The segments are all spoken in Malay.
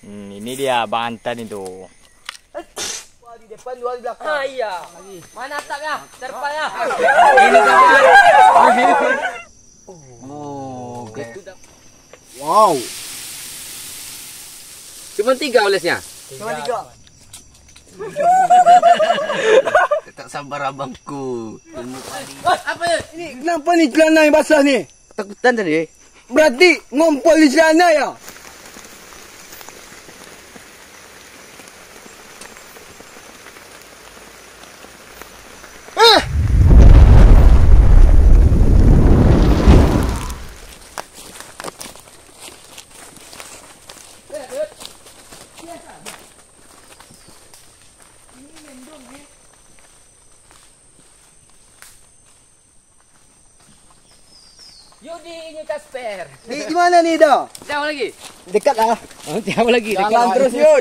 Ini dia Banten itu. Wah, di depan, dua di belakang. Ah iya. Mana atapnya? Terpalnya. Ini kawan. Oh, itu dah. Wow. Cuma 3 olesnya. Cuma 3. Tak sabar abangku. Apa ya? Ini kenapa nih celana yang basah nih? Takutan tadi. Berarti ngompol di celana ya? Yudi ini Kasper. Di mana nih dah? Jauh lagi. Dekat lah. Oh, jauh lagi. Jalan terus Yud.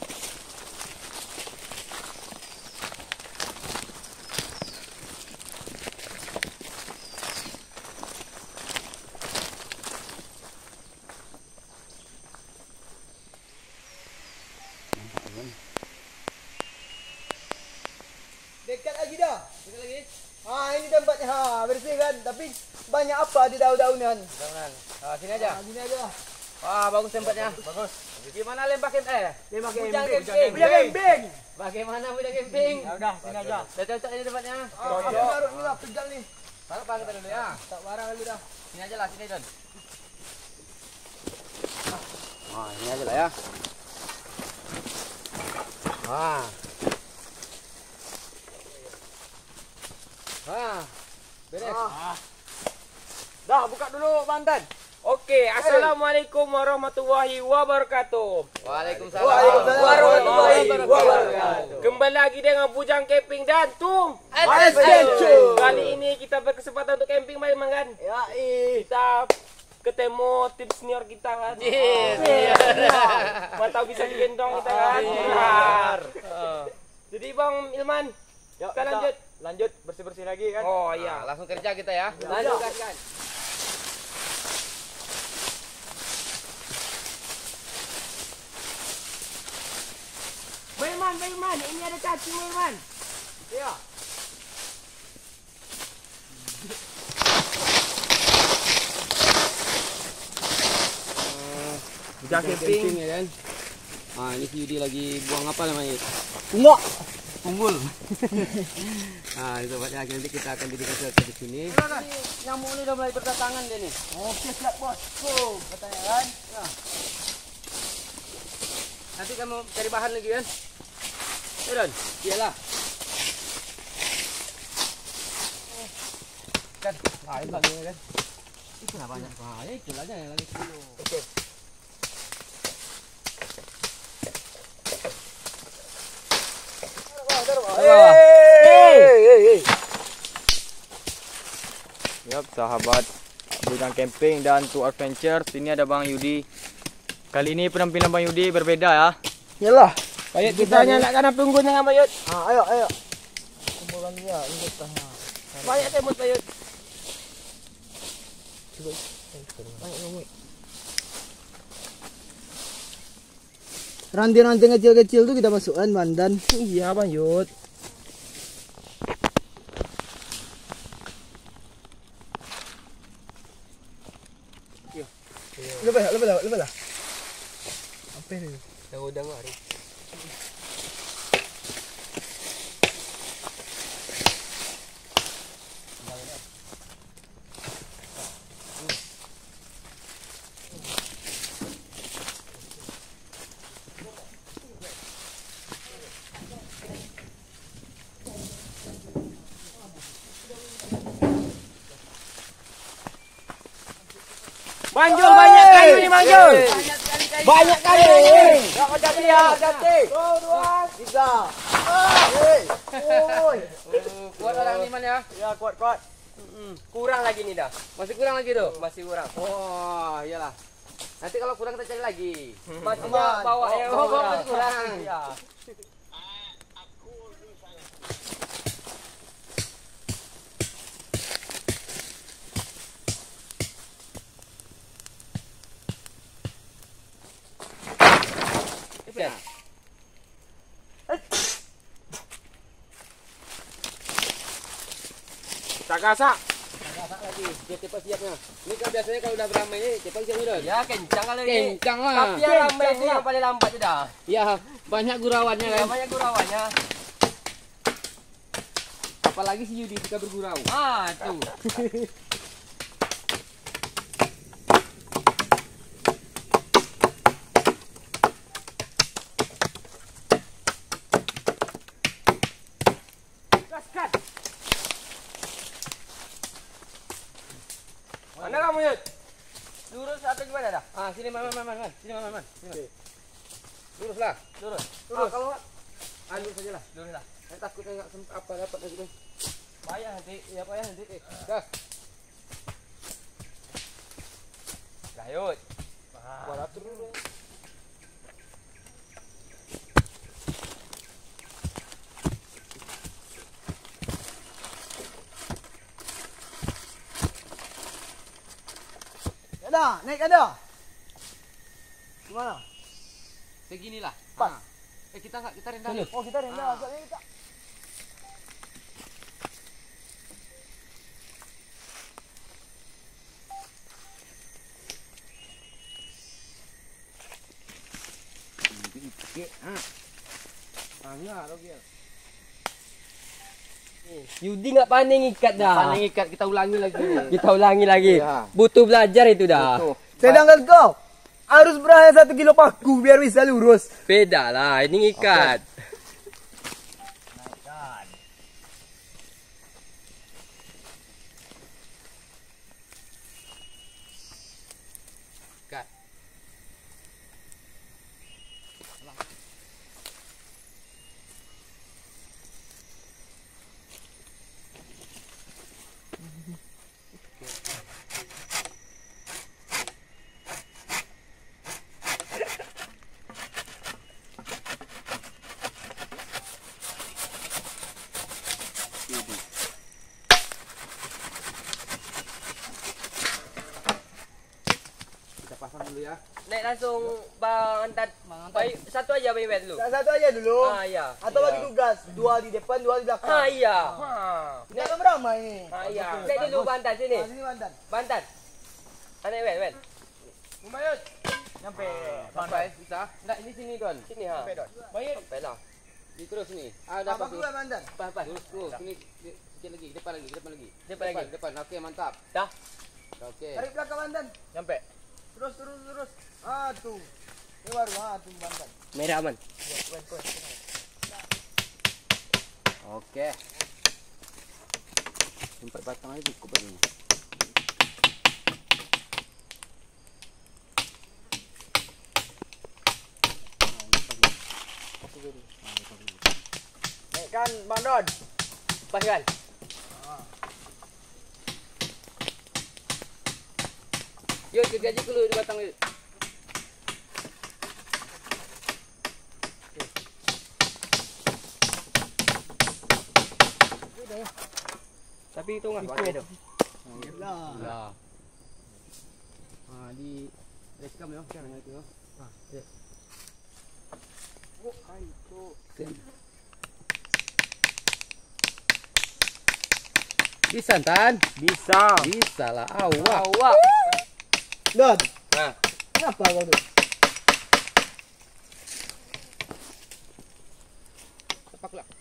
Dekat lagi dah. Dekat lagi. Ini tempatnya. Bersih kan? Tapi banyak apa di daun-daunan? Daunan. Sini aja. Sini aja. Wah, bagus tempatnya. Bagus. Gimana lempar camping? Lembah Bujang camping. camping. Bujang camping. Bagaimana bujang camping? Ya udah, sini aja. Udah cocok ini tempatnya. Aku taruh ni lah, pegang ni. Taruh kita dulu ya. Tak barang dulu dah. Sini aja lah, sini Don. Ini aja lah ya. Beres. Dah, buka dulu Banten. Oke, assalamualaikum warahmatullahi wabarakatuh. Waalaikumsalam. Waalaikumsalam warahmatullahi wabarakatuh. Kembali lagi dengan Bujang Camping dan Tum Adventure. Kali ini kita berkesempatan untuk camping Bang kan. Ya, Kita ketemu tim senior kita kan. Mantap bisa digendong kita kan. Benar. Jadi Bang Ilman, kita lanjut bersih-bersih lagi kan. Oh iya. Langsung kerja kita ya. Lanjut kan. Bang, ini ada cacing Bang. Ya. Bujang camping. Ya kan. Ini si Yudi lagi buang apa namanya? Bunga. Kumpul. Ini tempatnya nanti kita akan didirikan di sini. Nyamuk ni dah mulai berdatangan dia ni. Okey, siap bos. Katanya kan. Ya. Nanti kamu cari bahan lagi kan? Ya Don? Iyalah. Kan, ini lagi kan? Itu lah banyak. Itu lah yang lagi 10. Okey. Yap, sahabat Bujang Camping dan Tour Adventure. Sini ada Bang Yudi. Kali ini penampilan Bang Yudi berbeda ya. Yalah. Bayut kita nyalakan api unggun dengan Bayut. Ayo. Kumpulkan dia ini tengah. Banyak temut Bayut. Ranting-ranting kecil-kecil tu kita masukkan Bandan. Iya Bayut. Lepas lah. Apa ni? Yang udang hari. Manjul banyak kayu ni Manjul. Banyak kali. Tak macam dia, cantik. 2, 3. Oi. Kuat orang ni man ya. Ya kuat. Kurang lagi ni dah. Masih kurang lagi tu. Masih kurang. Oh, iyalah. Nanti kalau kurang kita cari lagi. Maksudnya bawa yang masih kurang. Ya. gasak. Gasak lagi. Dia cepat siapnya. Ini kan biasanya kalau udah beramai ini cepat siapnya dah. Ya kencang kali ini. Kencang lah. Tapi yang ramai ini yang paling lambat sudah. Ya, banyak gurauannya kan. Banyak gurauannya. Apalagi si Yudi suka bergurau. Ah, tuh. Gaskan. Mana kamu, Yud? Lurus atau gimana dah? Ah, sini man. Sini man. Sini. Luruslah. Lurus. Lurus. Kalau lurus saja lah. Lurus lah. Saya takutnya enggak sempat apa dapat lagi. Payah nanti. Ya payah nanti. Gas. Dah, Yud. Buat atur dulu. Ada, naik ada. Gimana? Seginilah. Pas. Kita rendah dulu. Oh, kita rendah. Soalnya kita. Yudi nggak pandai ikat dah. Pandai ikat kita ulangi lagi. Kita ulangi lagi. Ya. Butuh belajar itu dah. Betul. Sedangkan kau harus berani 1 kilo paku biar bisa lurus. Beda lah, ini ikat. Ikat. Kita pasang dulu ya. Naik langsung bang antar. Baik, satu aja bang dulu. Satu aja dulu. Ah iya. Atau bagi tugas, 2 di depan, 2 di belakang. Ah iya. Ini akan beramai ini. Ah iya. Naik dulu bantan sini. Sini mantan. Bantan. Naik Wen. Umayut. Nyampe. Sampai bisa. Enggak, ini sini Don. Sini ha. Bayar. Sampai lah. Ini terus nih. Ada Apa apa? dua mantan? Pas. Terus sini sedikit lagi, depan lagi. Depan lagi. Depan. Oke, mantap. Dah. Oke. Tarik belakang mantan. Nyampe. Terus. Tuh. Ini baru, tuh mantan. Merah aman. Oke. 4 batang aja cukup ini. Naikkan Bang Don. Pas kan? Yuk, gaji dulu di batang ini. Tapi itu enggak pakai itu. Lah. Di rekam ya sekarang itu. Bisa Tan? Bisa. Bisa lah. Awak. Awak. Don. Nah. Kenapa kau tuh? Tepak lah.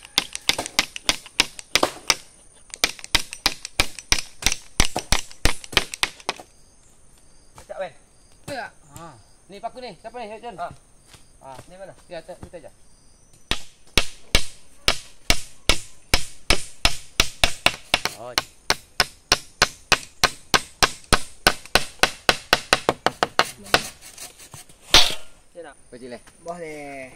Cak Wen. Ya. Nih paku nih. Siapa nih? John. Ni mana? Ya, kita aja. Oh. Sini. Kecil eh. Boleh.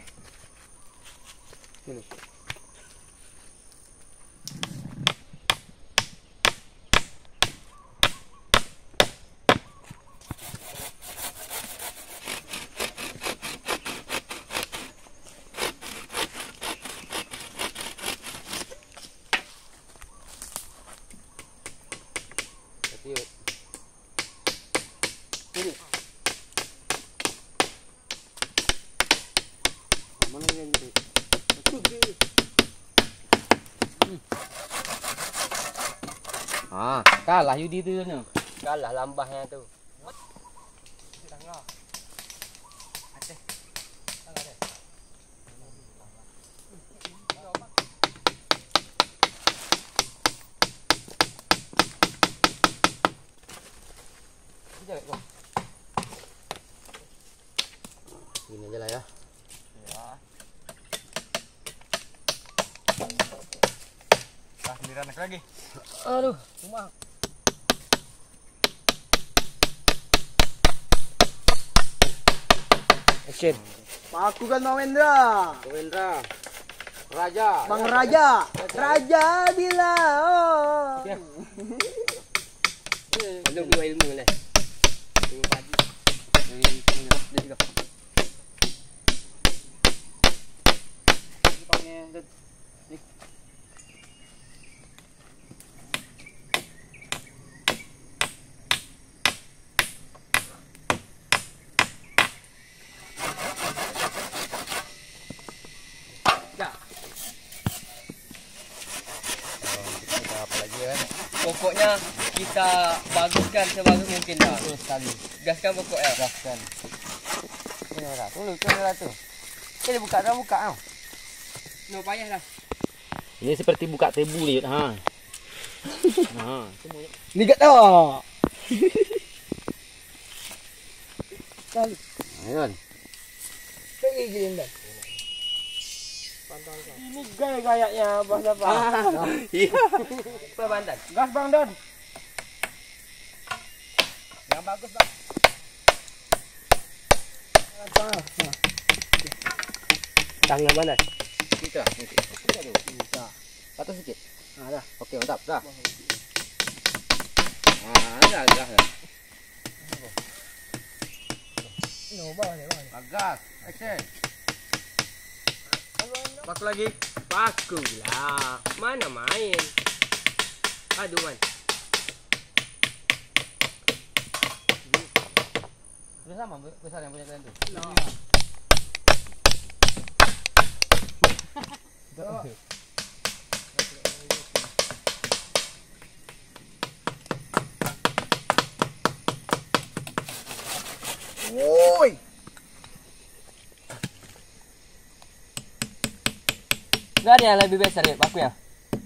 Yuk. Ini. Mana yang gitu? Kalah Yudi tu ni. Kalah lambahnya tu. Ini aja lah ya. Nah, giliran aku lagi. Aduh, cuma. Action. Aku kan Bang Wendra. Wendra. Raja. Bang Raja. Raja bila. Oh. Belum dua ilmu lah. Ilmu pagi. Pokoknya kita baguskan sebagus mungkin dah. Betul sekali. Gaskan pokoknya. Gaskan. Ini ora. Tunggu kamera tu. Ini buka dah buka tau. No payah dah. Ini seperti buka tebu ni. Ha. Ha, semuanya. Ligat dah. Ayun. Ini gaya-gayanya Bang siapa? Iya. Apa bandan? Gas Bang Don. Yang bagus bang. Tangan mana? Kita. Kita. Atas sikit. Ah, dah. Okey, mantap. Dah. Dah. No, bang. Bagas. Action. Aku lagi. Paku lah. Mana main? Aduh man. Sudah sama besar yang punya kalian tu. Woi. Gak ada yang lebih besar ya paku ya?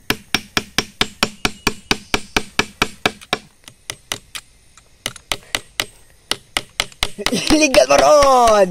Ligat Baron.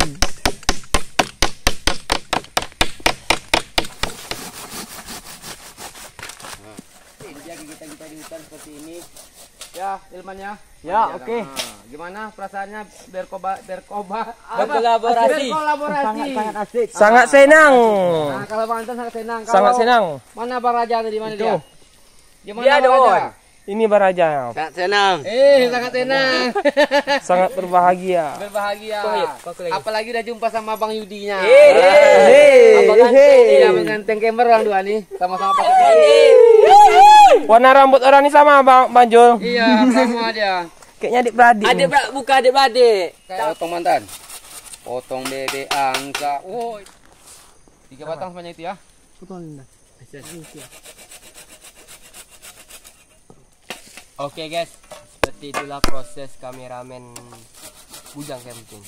Ini dia kita di hutan seperti ini. Ya, Ilman ya. Ya, oke. Gimana perasaannya berkolaborasi? Sangat asik. Sangat senang. Nah, kalau Bang Anton sangat senang. Sangat Kalau senang. Mana Bang Raja tadi mana Itu. dia? Gimana Dia Bang ada Raja? Ini Baraja. Sangat senang. Sangat senang. Sangat berbahagia. Berbahagia. Paku lagi. Apalagi udah jumpa sama Bang Yudinya. Hei. Iya, mengganteng kamera orang dua nih. Sama-sama pakai. Warna rambut orang ini sama Bang Jul. Iya, sama dia. Kayaknya adik-beradik. Bukan adik-beradik. Potong mantan. Potong bebek angsa. Woi. 3 batang sebanyak itu ya. Oke guys, seperti itulah proses kameramen Bujang Camping.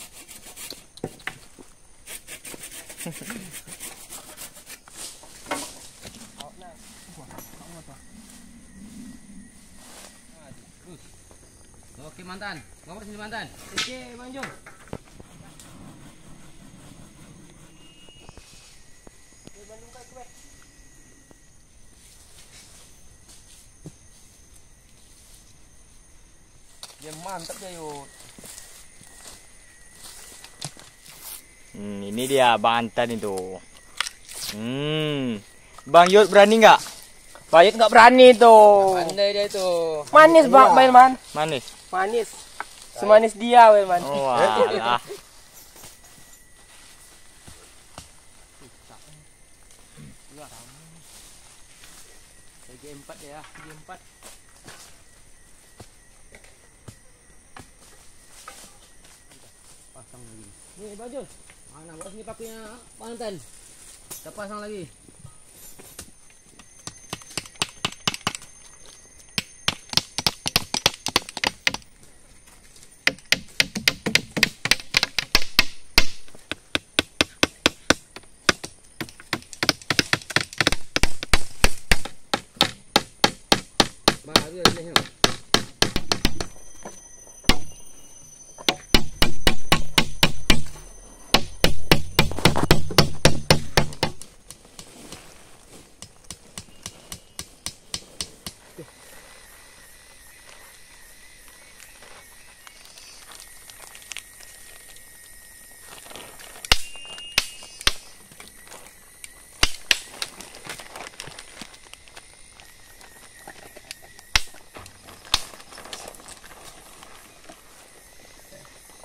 Oke mantan. Ngomong sini mantan. Oke, Bang Jo. Dia mantap ya yuk. Ini dia Banten itu. Bang Yud berani nggak? Bang Yud nggak berani tuh. Pandai dia itu. Manis Bang Wilman. Manis. Manis. Semanis dia Wilman. Oh alah. Segi 4 ya, segi 4. Pasang lagi. Nih baju. Mana buat sini pakunya mantan. Kita pasang lagi.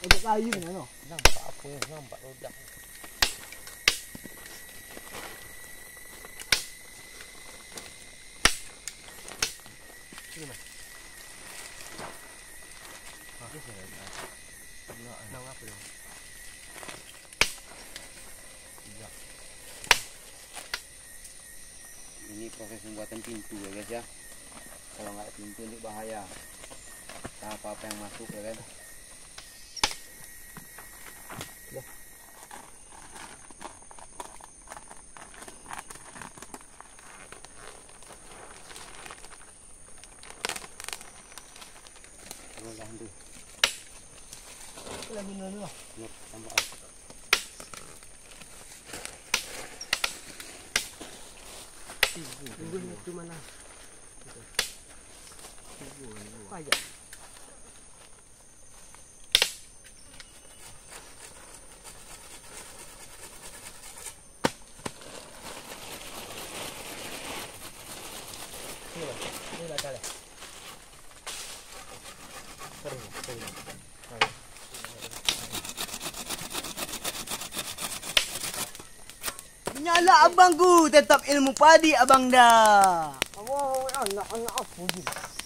Untuk kayu ni no. Nampak apa? Nampak rodak. Ini proses pembuatan pintu ya guys ya. Kalau nggak pintu ini bahaya. Apa-apa yang masuk ya kan. Nyala abangku, tetap ilmu padi abang dah. Anak apa ni?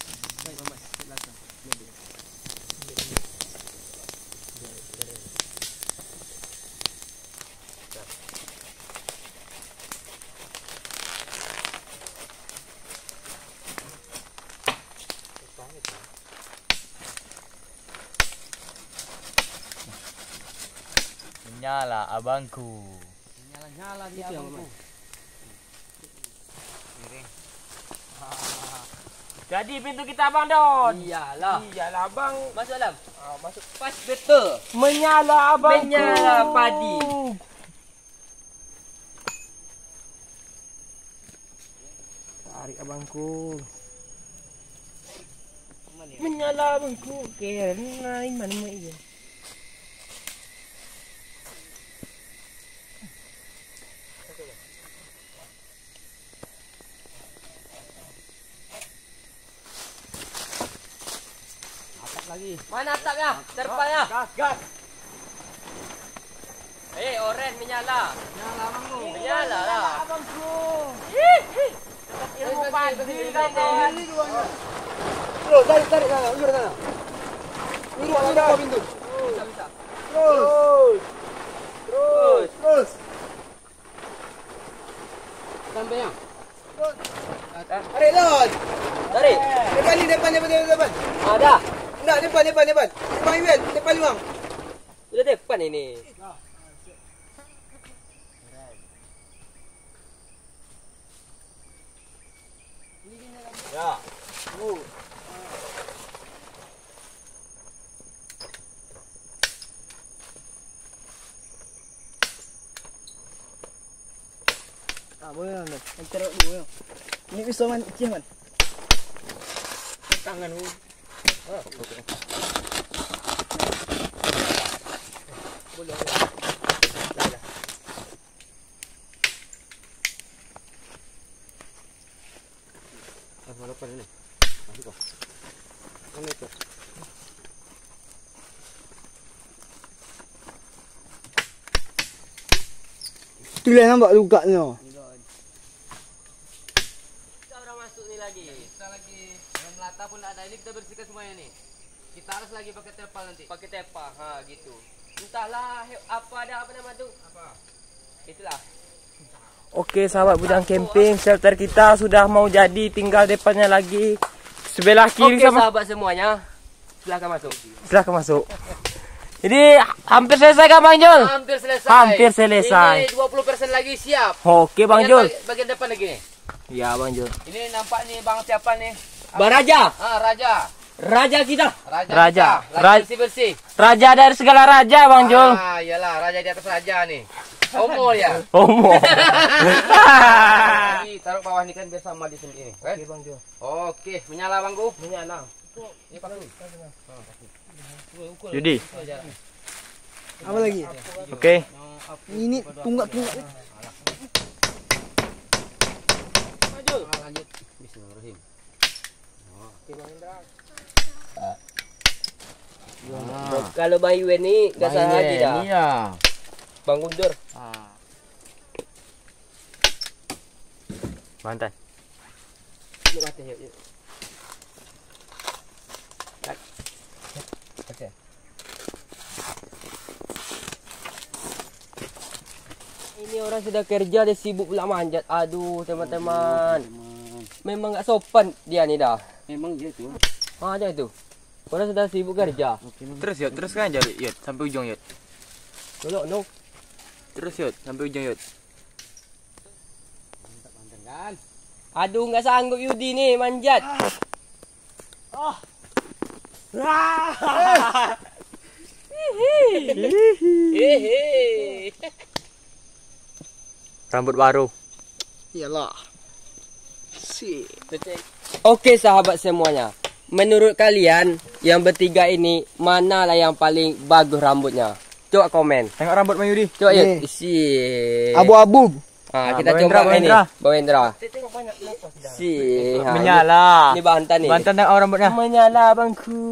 Menyala abangku. Nyala dia abangku. Jadi pintu kita Abang Don. Iyalah. Iyalah Abang. Masuk dalam. Masuk. Pas betul. Menyala abangku. Menyala padi. Tarik abangku. Menyala abangku. Kena mana ini. Lagi. Mana atapnya? Terpalnya. Gas. Oren menyala. Nyala abangku. Menyala lah. Abangku. Ilmu padi kawan. Bro, tarik sana, urut sana. Urut pintu. Bisa. Terus. Sampainya. Tarik Lon. Tarik. Depan. Ada. Enggak, depan. Depan Iwan, depan Luang. Sudah depan ini. Ya. Tak boleh lah. Cerok dulu ya. Ini pisau man, kecil man. Tangan lu. Boleh. Mana pada ni? Masuk kau. Mana itu? Tu lah nampak luka ni. Kita orang masuk ni lagi. Kita lagi. Yang melata pun tak ada. Ini kita bersihkan semuanya ni. Kita harus lagi pakai terpal nanti. Pakai terpal. Ha gitu. Entahlah apa nama tu. Apa? Itulah. Okey sahabat Bujang Camping, shelter kita sudah mau jadi, tinggal depannya lagi. Sebelah kiri Okey sama. sahabat semuanya. Silakan masuk. Silakan masuk. Jadi hampir selesai kan Bang Jul? Hampir selesai. Hampir selesai. Ini 20% lagi siap. Okey Bang Jul. Bagian depan lagi ni. Ya Bang Jul. Ini nampak ni bang siapa ni? Bang Raja. Raja. Raja kita. Raja. Raja. Bersih. Raja dari segala raja Bang Jul. Iyalah raja di atas raja ni. Homo dia. Homo. Ini taruh bawah ni kan biar sama di sini ni. Okey Bang Jo. Okey, menyala Bangku. Menyala. Ini pakai. Judi. Apa lagi? Okey. Ini tunggak ni. Maju. Lanjut. Bismillahirrahmanirrahim. Okey Bang Indra. Kalau Bang Yuen ni dah salah lagi dah. Iya. Bang Gundur. Mantan. Yuk mati yuk. Okey. Ini orang sudah kerja dia sibuk pula manjat. Aduh teman-teman. Memang tak sopan dia ni dah. Memang dia tu. Dia tu. Orang sudah sibuk kerja. Terus Yud, teruskan aja Yud sampai ujung Yud. Tolong no. Terus Yud sampai ujung Yud. Kan? Aduh enggak sanggup Yudi ni manjat. Rambut baru. Iyalah. Si. Okey sahabat semuanya. Menurut kalian yang bertiga ini manalah yang paling bagus rambutnya? Coba komen. Tengok rambut Bang Yudi. Coba Ni. Yud. Si. Abu-abu. Kita Bawendra, coba ini. Bawendra. Bawendra. Si. Menyala. Ni Bantan ni. Bantan tengok rambutnya. Menyala bangku.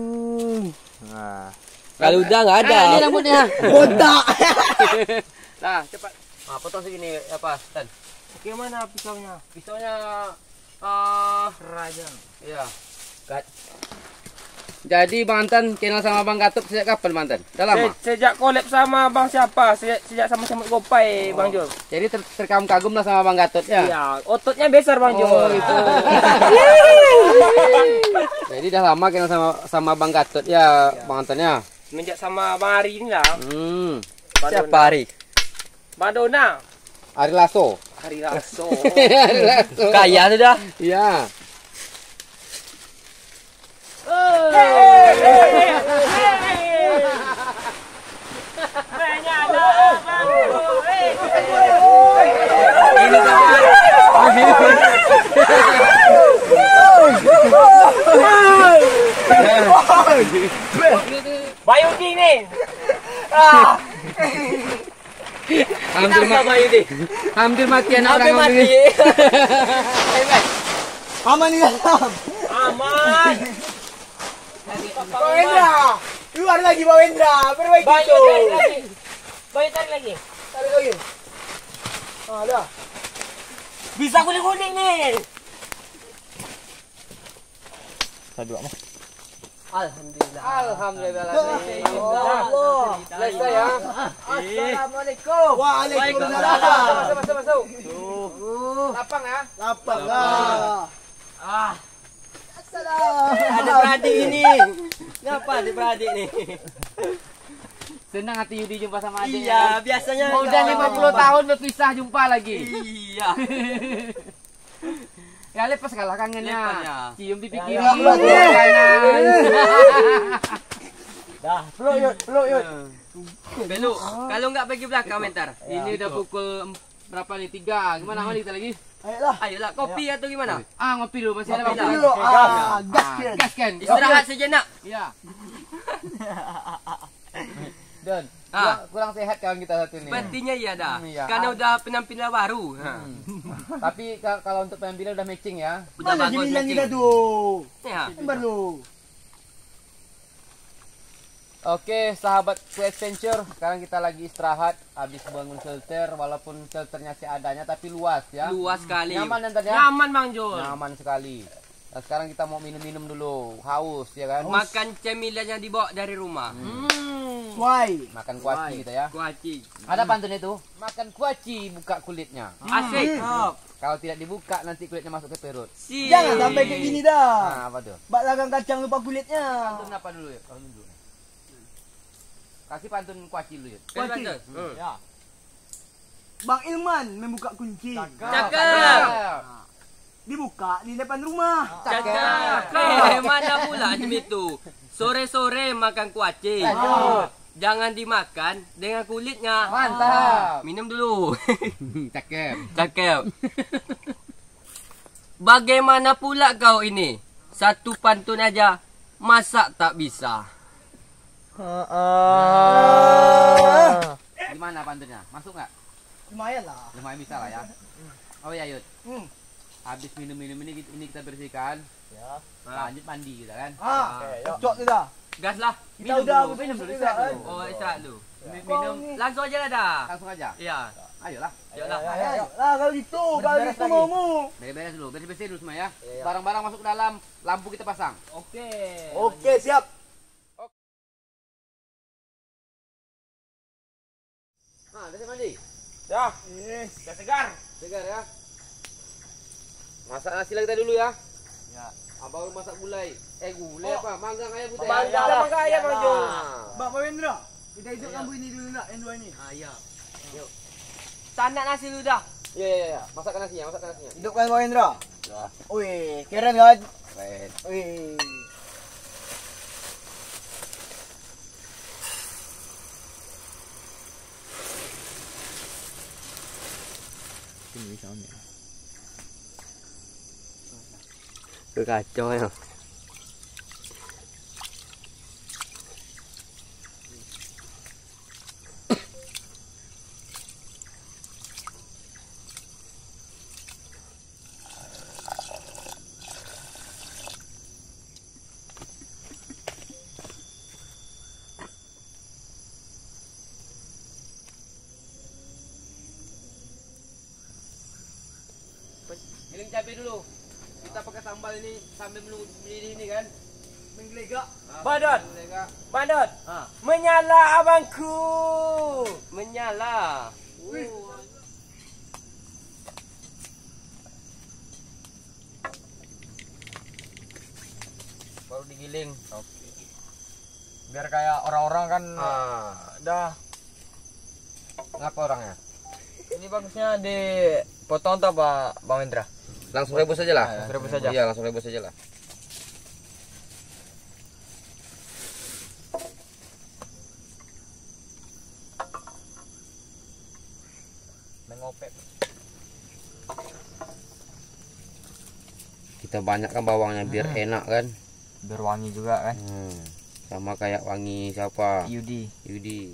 Kalau udah enggak ada. Ini rambutnya. Botak. Nah, cepat. Potong segini apa? Tan. Okey mana pisaunya? Pisaunya rajang. Ya. Kat. Jadi Bang Antan kenal sama Bang Gatot sejak kapan Bang Antan? Dah lama? Sejak collab sama Bang siapa? Sejak sama-sama Gopai Bang Jul. Jadi terkagum lah sama Bang Gatot ya? Ya, ototnya besar Bang Jul. Oh, itu. Jadi dah lama kenal sama Bang Gatot ya, Bang Antan ya? Semenjak sama Bang Ari ni lah. Siapa Ari? Bang Dona. Ari Lasso. Hari Raso. Ari Lasso. Kaya tu dah. Iya. Bayu King ni. Hampir mati anak Hampir orang mati. Aman ni dalam. Aman. Bawendra. Keluar lagi Bawendra. Perbaiki Bayu tu. tarik lagi. Bayu tarik lagi. Tarik lagi. Dah. Bisa kuning-kuning ni. Alhamdulillah. Alhamdulillah. Allah. Selesai ya. Assalamualaikum. Waalaikumsalam. Masuk. Lapang ya. Lapang lah. Assalamualaikum. Ada beradik ini. Kenapa ada beradik ni? Senang hati Yudi jumpa sama adiknya. Iya, biasanya Udah 50 tahun berpisah jumpa lagi. Iya. Ya lepas kalah kangennya. Lepas ya. Cium pipi kiri. Ya, lepas ya. kanan. Dah, peluk Yud. Belok. Kalau enggak pergi belakang mentar. Ini udah pukul berapa nih? 3. Gimana mandi kita lagi? Ayolah. Ayolah, kopi atau gimana? Ngopi dulu masih ada Kopi waktu. dulu. Gaskan. Gas kan? Istirahat sejenak. Iya. Don, Ah. kurang sehat kawan kita satu nih. Sepertinya iya dah. Iya. Karena udah penampilan baru. Tapi kalau untuk penampilan udah matching ya. Udah Mana bagus Jemilan matching. kita tu? Ya. Baru. Oke, sahabat Quick Adventure, sekarang kita lagi istirahat habis bangun shelter, walaupun shelternya seadanya tapi luas ya. Luas sekali. Nyaman nanti ya? Nyaman Bang Jul. Nyaman sekali. Nah, sekarang kita mau minum-minum dulu, haus ya kan? Makan cemilan yang dibawa dari rumah. Why? Makan kuaci kita ya. Kuaci. Ada pantun itu, makan kuaci buka kulitnya. Asik. Kalau tidak dibuka nanti kulitnya masuk ke perut. Si. Jangan sampai kayak gini dah. Nah, apa tuh? Bak lagang kacang lupa kulitnya. Pantun apa dulu ya? Pantun dulu. Kasih pantun kuaci dulu ya. Kuaci. Ya. Bang Ilman membuka kunci. Cakap. Dibuka di depan rumah. Cakap. Mana pula demi itu? Sore-sore makan kuaci. Jangan dimakan dengan kulitnya. Mantap. Minum dulu. Cakep. Cakap. Bagaimana pula kau ini? Satu pantun aja masak tak bisa. Gimana pantunnya? Masuk nggak? Lumayan lah. Lumayan bisa lah ya. Oh ya Yud. Habis minum-minum ini kita bersihkan. Ya. Lanjut mandi kita kan. Cocok tu dah. Gas lah. Kita udah minum dulu, istirahat dulu. Oh, istirahat dulu. Kau Minum. ni. Langsung aja lah dah. Langsung aja. Ya. Ayolah. Ayolah. Lah kalau gitu maumu. Beres-beres dulu. Beres-beres dulu semua ya. Barang-barang masuk ke dalam. Lampu kita pasang. Oke. Oke, siap. Nah, udah siap mandi. Ya, Yes. sudah segar. Segar ya. Masak nasi lagi kita dulu ya. Ya. Baru masak gulai. Gulai apa? Manggang ayam putih. Manggang ada mangga ayam Bang Jo. Bang Pawendra, kita hidup lampu ini dulu nak, yang dua ni. Ya. Yuk. Tak nak nasi dulu dah. Ya. Masakkan nasinya, masakkan nasinya. Hidupkan Pawendra. Ya. Wih, keren kan? Keren. Wih. Kacau ya. Giling cabai dulu. Kita pakai sambal ini sambil menunggu mendidih ini kan. Menggelegak. Badut. Mereka Badut. Ha. Menyala abangku. Menyala. Baru digiling. Oke. Biar kayak orang-orang kan dah. ngapa orangnya? Ini bagusnya dipotong atau apa Bang Indra? Langsung rebus aja lah. Langsung rebus aja. Iya, langsung rebus aja lah. Mengopek. Kita banyakkan bawangnya biar enak kan. Biar wangi juga kan. Sama kayak wangi siapa? Yudi. Yudi.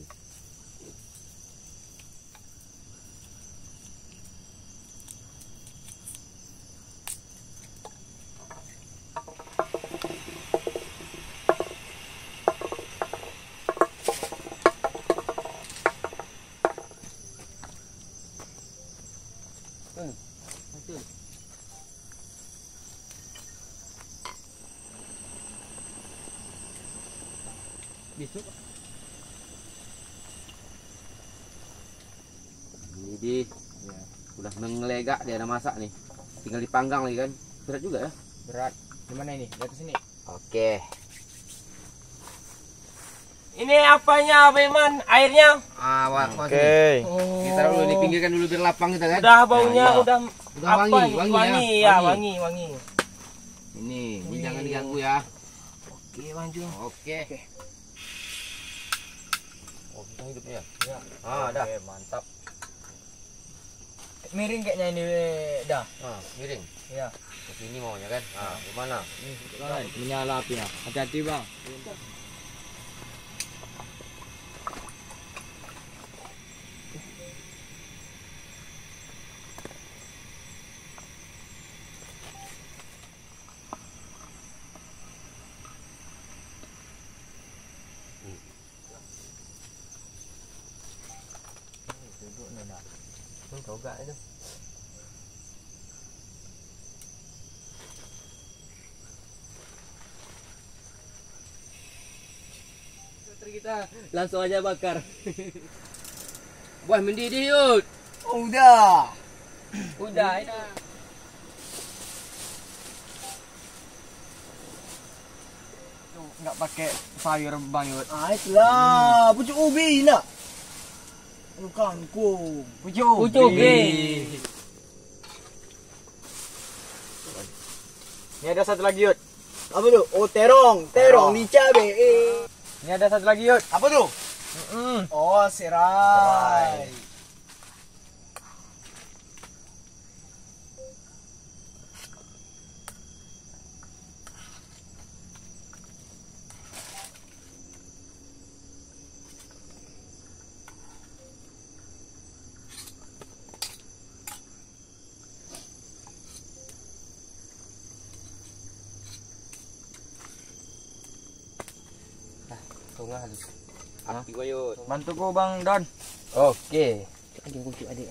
Besok. Ini di udah mengelegak dia ada masak nih. Tinggal dipanggang lagi kan. Berat juga ya. Berat. Gimana ini? Di atas sini. Oke. Ini apanya, Beman? Airnya? Oke. Kita dulu dipinggirkan dulu biar lapang kita kan. Udah baunya, Nah, udah Udah apa wangi, nih? wangi ya, Wangi, wangi. Ini jangan diganggu ya. Oke, Bang Jo. Oke. Oh, kita hidupnya. Ya. Dah. Oke, mantap. Miring kayaknya ini dah. Miring. Ya. Ke sini maunya kan. Gimana? Menyala apinya. Hati-hati, Bang. Duduk nih dah. Tahu gak itu? Kita langsung aja bakar. Buah mendidih yuk. Udah. Udah ini. Nggak pakai sayur Bang Yud. Itulah. Pucuk ubi nak. Kangkung. Pucuk ubi. Ini ada satu lagi Yud. Apa tu? Oh, terong. Terong di cabe. Ini ada satu lagi Yud. Apa tu? Oh, serai. tengah halus. Api Bayut. Bantu ko Bang Don. Okey. Adik kunci adik.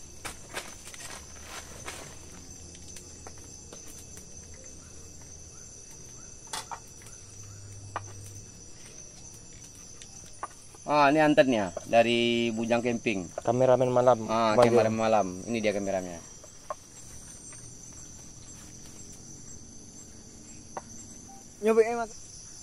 Ini antennya dari Bujang Camping. Kameramen malam. Kamera malam. Ini dia kameranya. Nyobain mak.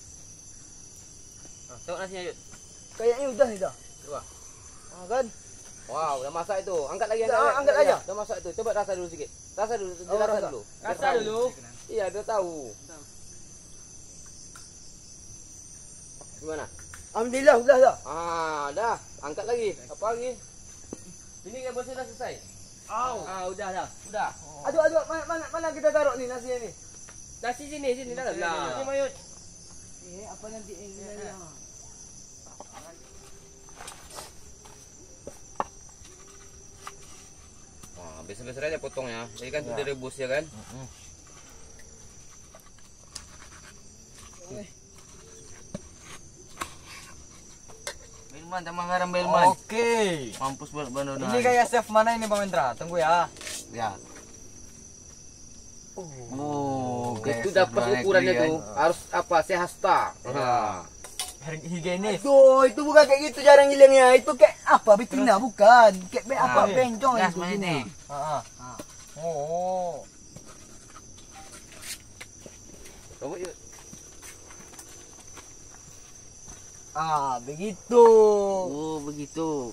Tengok nasinya Yud. Kayaknya udah nih dah. Coba. Kan? Wow, dah masak itu. Angkat lagi, Angkat aja. Dah masak itu. Coba rasa dulu sikit. Rasa dulu, Oh, rasa rasa. dulu. Rasa dulu. Iya, biar tahu. Gimana? Alhamdulillah udah dah. Dah. Angkat lagi. Apa lagi? Ini kan bosnya dah selesai. Udah dah. Udah. Aduh, mana kita taruh nih nasinya nih? Nasi sini dalam. Nah. Ini Mayut. Apa nanti ini? Besar-besar aja potongnya. Jadi kan sudah rebus ya kan? Belman, tambah garam Belman. Oke. Mampus buat bandonan. Ini kayak chef mana ini Bang Wendra? Tunggu ya. Ya. Itu dapat ukurannya tuh. Harus apa? Sehasta. Higienis. Tuh, itu bukan kayak gitu cara ngilangnya. Itu kayak apa? Betina bukan. Kayak apa? Bencong Gas itu mana gini. ini? Oh. Coba yuk. Begitu. Oh, begitu.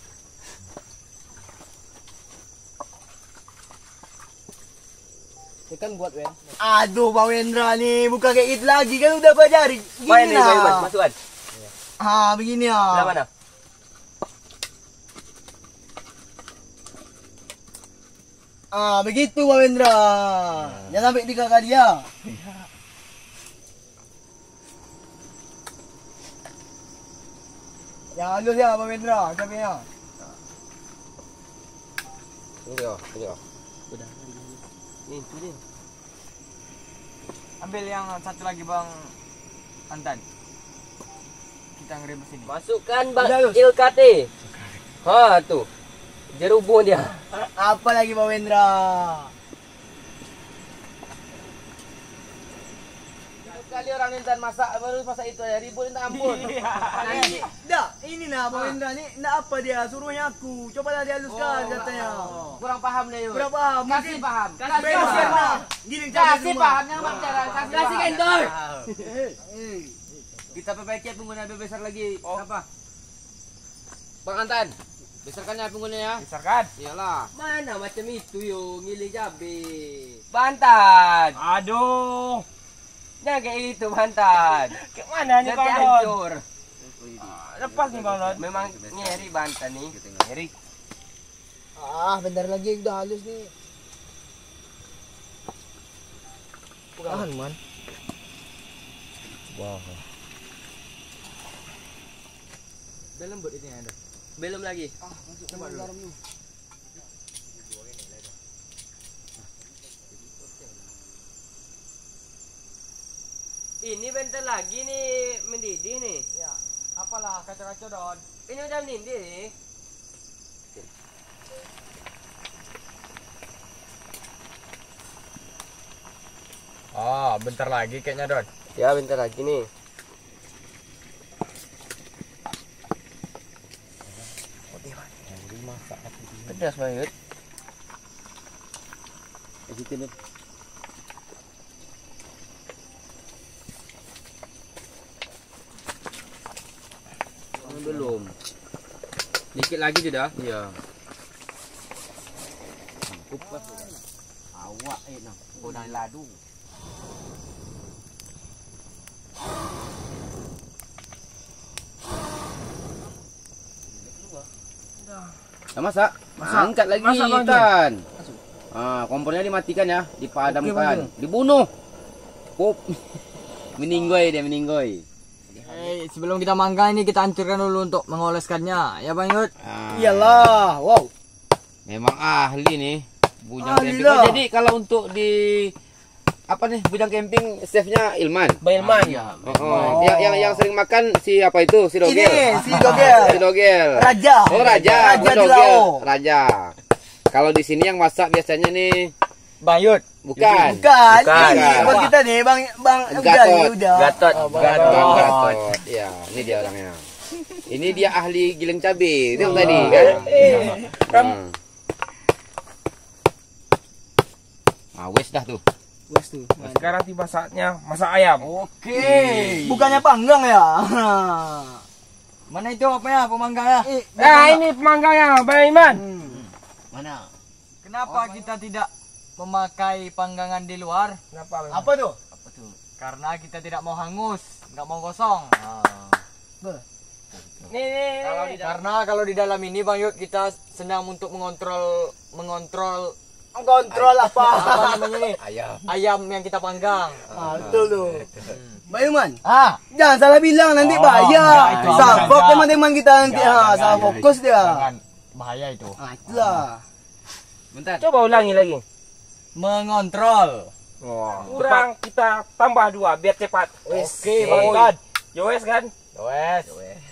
Ini kan buat Wen. Aduh, Bang Wendra nih, bukan kayak gitu lagi kan udah pelajari. Main Gini nih, main, lah. masukkan. Begini Belah ya. mana? Begitu Bang Wendra. Jangan sampai tiga kali ya. Yang halus ya Bang Wendra, sampai ya. Ini dia. Ini itu dia. Ambil yang satu lagi Bang Antan. Kita ngerebus ini. Masukkan Bang Udah, Lus. Ilkate. Tuh. Jerubun dia. Apa lagi Bang Wendra? Kali orang Intan masak baru masak itu ya ribut minta ampun. Ini nah Bang Wendra nih, apa dia? Suruhnya aku. Cobalah dihaluskan katanya. Kurang paham deh yuk. Berapa paham? Kasih paham. Belajar nah. Giling cabai Kasih rumah. paham yang bicara. Kasih kendor. Eh. Kita perbaiki penggunaan lebih besar lagi. Apa? Bang Antan. Besarkannya penggunanya. Besarkan. Iyalah. Mana macam itu yo ngiling cabai. Bantan. Aduh. Jangan kayak itu Bantan. Kayak mana nih Nanti Bang Don? hancur. Lepas nih Bang Don. Memang ngeri Bantan nih. Ngeri. Bentar lagi udah halus nih. Tahan man. Udah lembut ini ada. Belum lagi. Masuk ke garam dulu. Ini bentar lagi nih mendidih nih. Ya. Apalah kacau-kacau Don. Ini udah mendidih nih. Bentar lagi kayaknya Don. Ya bentar lagi nih. Pedas banget. Situ deh. Belum. Dikit lagi sudah. Iya. Kupas. Awak nak godang ladu. Masak. Angkat lagi ikan. Kompornya dimatikan ya, dipadamkan, dibunuh. Pup. Meninggoy dia, meninggoy. Sebelum kita manggang ini kita hancurkan dulu untuk mengoleskannya. Ya Bang Yud. Iyalah, wow. Memang ahli nih. Bujang Ahli camping. lah. Jadi kalau untuk di apa nih bujang camping chefnya Ilman. Bang Ilman. Oh. Yang sering makan si apa itu? Si Dogel. Ini si Dogel. Si Dogel. Raja. Oh, Raja. Raja Oh, di Dogel. Lao. Raja. Kalau di sini yang masak biasanya nih Bang Yud. bukan. Bukan. Bukan. Ini bang kita nih, bang Gatot. udah. Gatot. Gatot. Ya, ini dia orangnya. Ini dia ahli giling cabe. Itu yang tadi kan. Ah, wes dah tuh. Wes tuh. Sekarang tiba saatnya masak ayam. Oke. Bukannya panggang ya? Mana itu apa ya pemanggangnya? Nah, ini pemanggangnya, Bang Ilman. Mana? Kenapa kita tidak memakai panggangan di luar? Kenapa? Bang? Apa tuh? Karena kita tidak mau hangus, nggak mau kosong. Nih. Karena kalau di dalam ini Bang Yud kita sedang untuk mengontrol Kontrol apa? namanya nih? Ayam yang kita panggang. Betul tuh. Mbak Ilman, Ah, jangan salah bilang nanti bahaya. itu Sabok jangan. teman-teman kita nanti. Salah fokus dia. jangan bahaya itu. Itulah. Bentar. Coba ulangi lagi. Mengontrol. Kurang kita tambah 2 biar cepat. Oke, mantap. Yowes kan? Wes.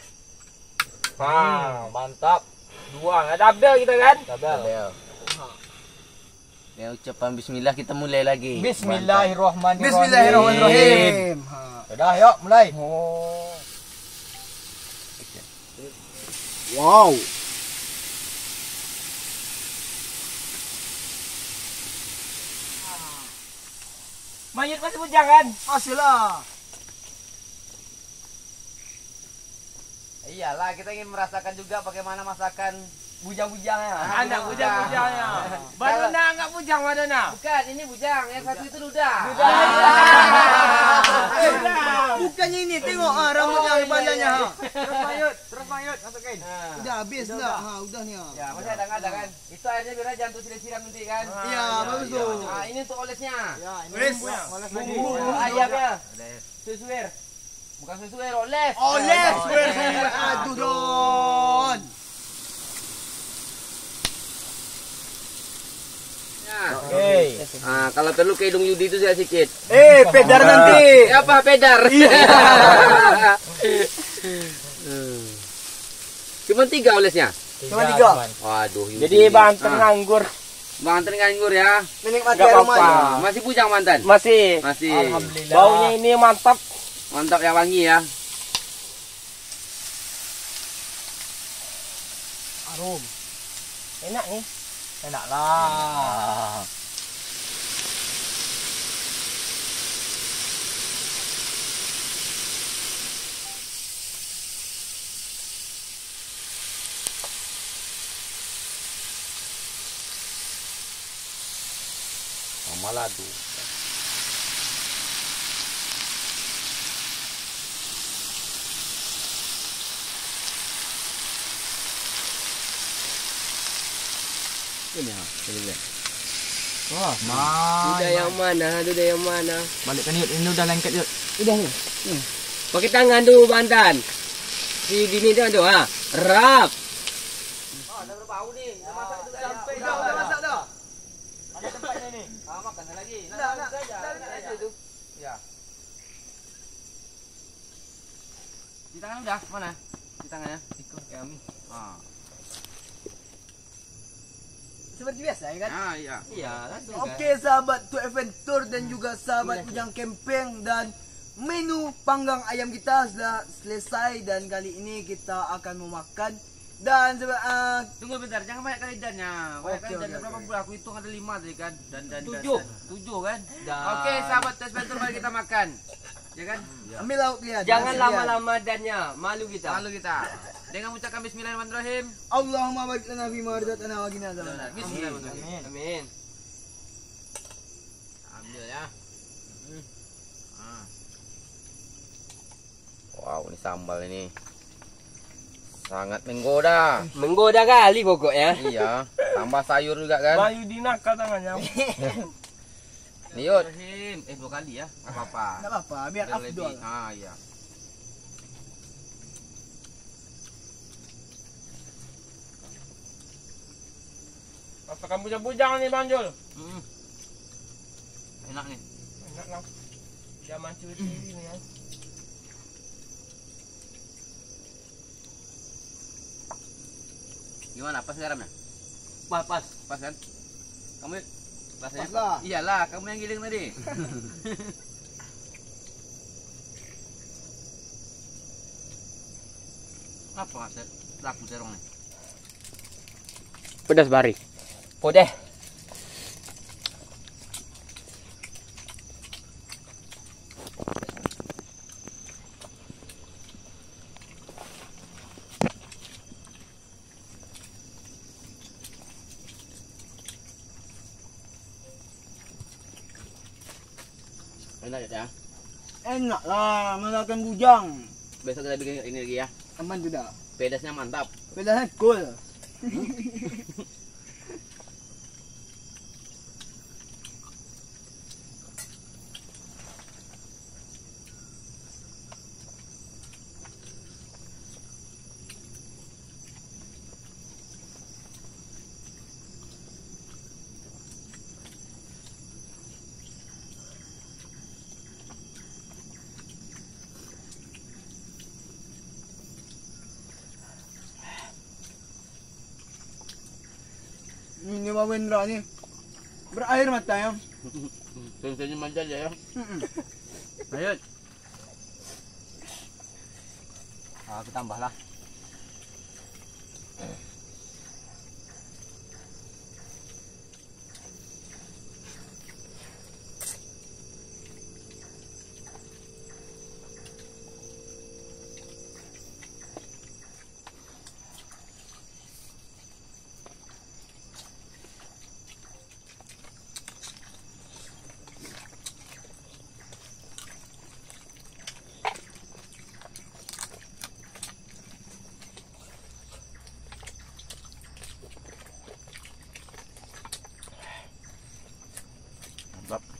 Mantap. 2 nggak double kita kan? Double. Ya ucapan bismillah kita mulai lagi. Bismillahirrahmanirrahim. Bismillahirrahmanirrahim. Sudah, yuk mulai. Wow. Mayit masih bujang kan? Masih lah. Iyalah, kita ingin merasakan juga bagaimana masakan Bujang-bujangnya. Anak bujang-bujangnya. Badona enggak bujang Badona. bukan, ini bujang, yang satu itu ludah. Bukannya ini, tengok rambutnya badannya. Terus mayut, masukin. Udah habis lah. Udah nih. Ya, masih ada kan? Itu airnya biar aja untuk siram nanti kan. Iya, bagus tuh. Nah, ini untuk olesnya. Wes. Bumbu ayamnya. Susuir. Bukan susuir, oles. Oles. Aduh, Don. Oke. Nah, kalau perlu ke hidung Yudi itu saya sedikit. Pedar nanti. Apa pedar? Cuma 3 olesnya. Cuma 3. Waduh, Yudi. Jadi banten nganggur. Mantan nganggur ya. Menikmati Nggak aromanya. apa-apa. Masih bujang mantan? Masih. Masih. Alhamdulillah. Baunya ini mantap. Mantap ya, wangi ya. Harum. Enak nih. Enak lah. Malado. Ini ha, ini. Wah, Duda yang mana? Duda yang mana? Balikkan Yud, ini udah lengket Yud. Pakai tangan tuh bantan. Si Dini tu tu ha. Rap. Ada berbau nih. Dah masak itu sampai Udah masak dah. Ada tempatnya nih. makan lagi. Dah. Itu. Ya. Di tangan udah mana? Di tangannya. Ikut kami. Ah. Seperti biasa ya kan? Ah, iya. Iya, langsung. Oke sahabat To Adventure dan juga sahabat Bujang Camping, dan menu panggang ayam kita sudah selesai dan kali ini kita akan memakan. Dan Tunggu bentar, jangan banyak kali dannya. Banyak kali dan berapa bulan? Aku hitung ada 5 tadi kan. Dan 7 kan? Oke, sahabat tes bentur mari kita makan. Ya kan? ambil lauk lihat. Jangan lihat. lama-lama dannya, malu kita. Lalu kita dengan mengucapkan bismillahirrahmanirrahim. Allahumma barik lana fi ma razaqtana wa qina adzabannar. Bismillahirrahmanirrahim. Amin. Ambil ya. Wow, ini sambal ini sangat menggoda. Menggoda kali pokoknya. Iya, tambah sayur juga kan. Bayu dinakal tangannya. Nih Yud. 2 kali ya, enggak apa-apa. Enggak apa-apa, biar Biar lebih. afdol. Ah, iya. Masakan bujang-bujang nih Bang Jul. Enak nih. lang. Zaman cuci ini kan. Gimana? Pas garamnya? Pas. Pas kan? Kamu rasanya? Pas lah. Iyalah, kamu yang giling tadi. Apa Mas? Laku terong nih. Pedas bari. Podeh. Enak ya? Enak lah makan bujang. Besok kita bikin ini lagi ya. Aman sudah. Pedasnya mantap. Pedasnya cool. Ini Pak Wendra nih. Berair matanya. Tentunya manja ya. Ayo. Aku tambah lah. Mantap.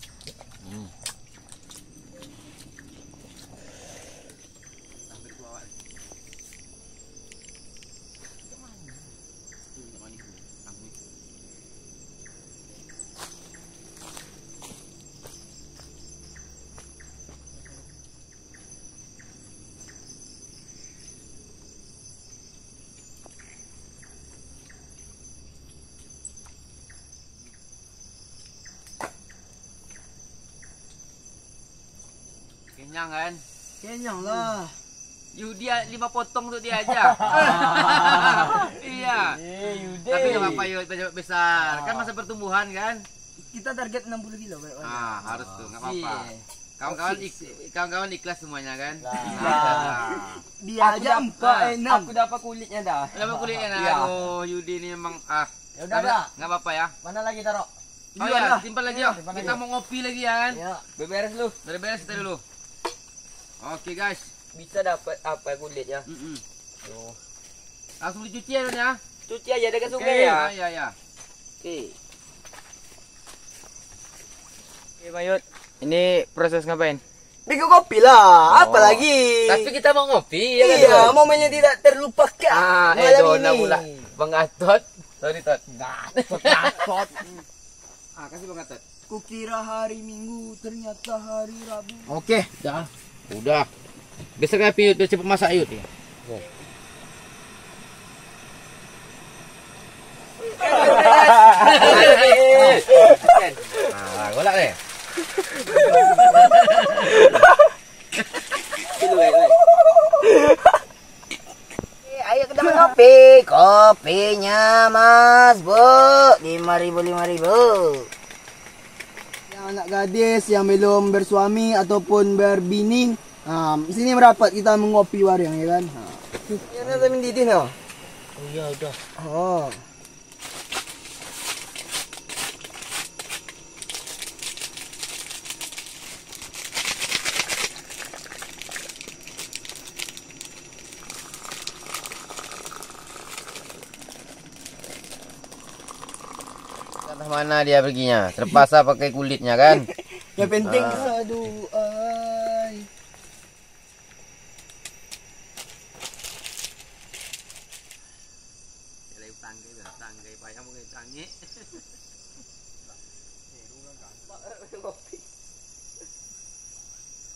Kenyang kan? Kenyang lah. Dia 5 potong tuh dia aja. Iya. Tapi nggak apa-apa yuk, besar. Kan masa pertumbuhan kan? Kita target 60 kilo. Harus tuh, nggak apa-apa. Kawan-kawan ikhlas semuanya kan? Dia aja 4 6. Aku dapat kulitnya dah. Dapat kulitnya nah. Iya. Aduh, Yudi ini memang Ya udah dah. nggak apa-apa ya. Mana lagi taruh? Oh Iya, ya, simpan lagi yuk. simpan Kita lagi. mau ngopi lagi ya kan? Ya, beberes lu. Beres kita dulu. Oke guys. Bisa dapat apa kulitnya? Tuh. Langsung dicuci ya Don ya. Cuci aja dekat Oke, sungai ya. ya. Oke. Oke Mayut, ini proses ngapain? Bikin kopi lah. Apa lagi? Tapi kita mau ngopi ya kan? Iya, Don? momennya tidak terlupakan. Don Malam ini. pula. Bang Atot. Sorry Tot. Gatot. Kasih Bang Gatot. Kukira hari Minggu, ternyata hari Rabu. Oke, udah. Besok ya Piut, cepat masak Yud ya. Nah, golak deh. Ayo kita ngopi. Kopinya Mas Bu, 5.000. Yang anak gadis yang belum bersuami ataupun berbini, sini merapat kita mengopi warung ya kan. Ya ada mendidih no. Oh iya udah. Oh. Entah mana dia perginya? Terpaksa pakai kulitnya kan? Yang penting aduh ay.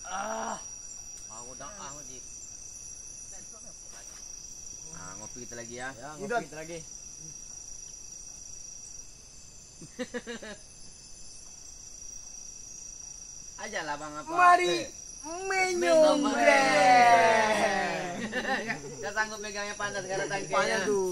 Udah Dik. Nah, ngopi kita lagi ya. Ya, Udah. ngopi kita lagi. Aja lah Bang apa. Mari minum Gak sanggup megangnya panas karena tangkenya. Panas tuh.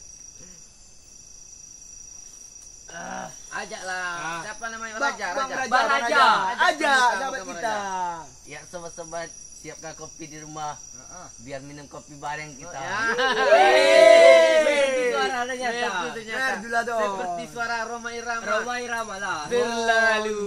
Ajak lah. Siapa namanya? Bang Raja. Bang Raja. Aja Ajak sahabat sama kita. Ya sobat-sobat, siapkan kopi di rumah. Biar minum kopi bareng kita. Seperti suara ternyata. Mer dulu dong. Seperti suara Roma Irama. Roma Irama lah. Selalu.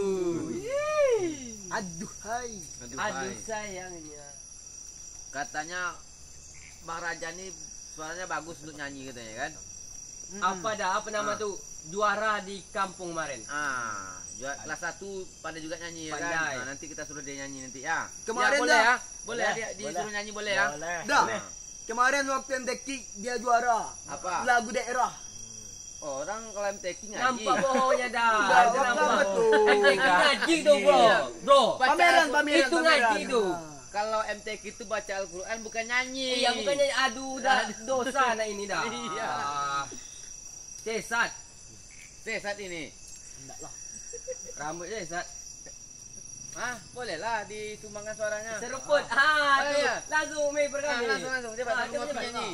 Aduh hai. Aduh sayangnya. Katanya Bang Raja nih suaranya bagus untuk nyanyi katanya kan? Apa nama tuh? Juara di kampung kemarin. Kelas 1 pandai juga nyanyi ya Pandai. kan? Nah, nanti kita suruh dia nyanyi nanti ya. Kemarin ya, boleh dah. ya. Boleh dia disuruh nyanyi boleh ya. Dah. Kemarin waktu MTQ dia juara. Apa? Lagu daerah. Orang kalau MTQ nyanyi. Nampak bohongnya dah. Udah, Itu nampak. betul. Ngaji tuh bro. Bro. Pameran. Itu ngaji tuh. Kalau MTQ itu baca Al-Quran bukan nyanyi. Iya bukannya aduh dah dosa nah ini dah. Iya. Sesat. Sesat ini. Rambut sesat. Boleh lah disumbangkan suaranya. Seruput. Tuh. iya. Langsung Mei berkali. Langsung. Cepat Cepat. nyanyi.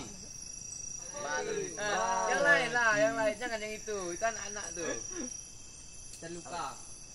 Yang lain lah, yang lain jangan yang itu anak-anak tuh. Terluka.